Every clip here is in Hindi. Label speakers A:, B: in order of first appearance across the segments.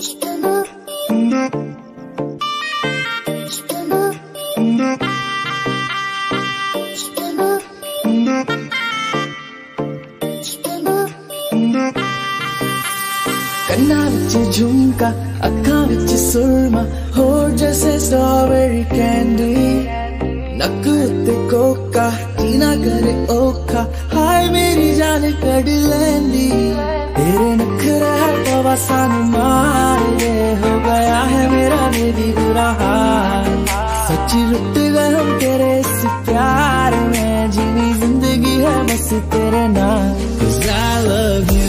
A: कन्ना विच झुमका अखा विच सुरमा होर जैसे स्ट्रॉबेरी कैंडी नक उत्ते कोका जीना करे ओखा हाय मेरी जान कड़ लैंदी तेरे नखरे हवा सानू मार दे हो गया है मेरा बेबी बुरा हाल सच्ची लुट गए हम तेरे इस प्यार में जीनी जिंदगी है बस तेरे नाम 'Cause I love you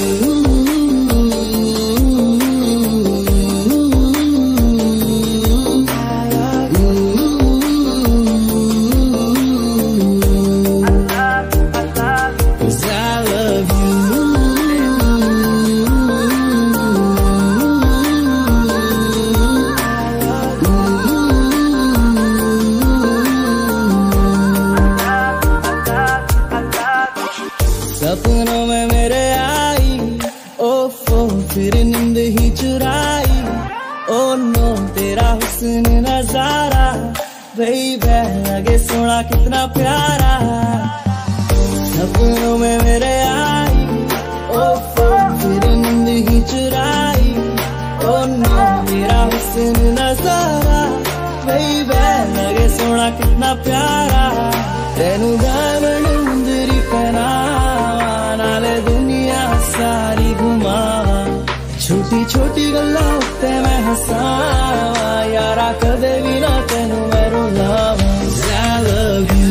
A: सपनों में मेरे आई ओफो फिर नींद ही चुराई ओ नो तेरा हुस्न नजारा बेबी लगे सोना कितना प्यारा सपनों में मेरे आई ओफो फिर नींद ही चुराई ओ नो तेरा हुस्न नजारा बेबी लगे सोना कितना प्यारा तेनू गावण मुंदरी पहना दुनिया सारी घुमा छोटी छोटी गल्लां उत्ते मैं हसावा यारा कदे भी ना तेनू मैं रुलावा I love you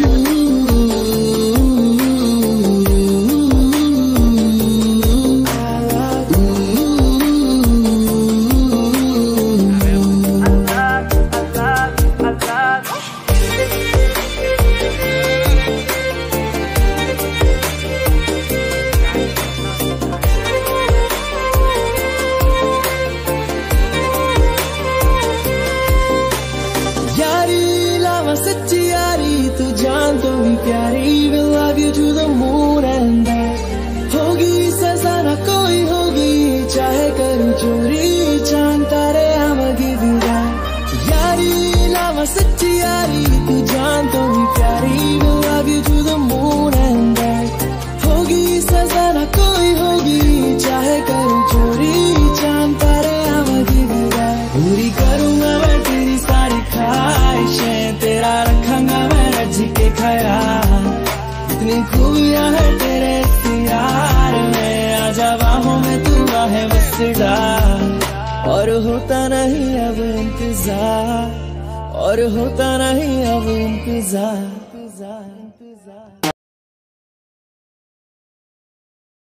A: सच्ची यारी तू जान तो भी प्यारी will love you to the moon and back होगी सजा ना कोई होगी चाहे करूं चोरी चांद तारे I'm give you that यारी लावा सच्ची यारी तू जान तो भी प्यारी will love you to the moon and back होगी सजा ना कोई होगी चाहे करूं चोरी चांद तारे I'm give you that पूरी करूंगा मैं तेरी सारी ख्वाहिशें तेरा रखूंगा मैं रज के ख्याल इतनी खूबियां है तेरे प्यार में आजा बाहों में तू है बस डाल और होता नहीं अब इंतजार और होता नहीं अब इंतजार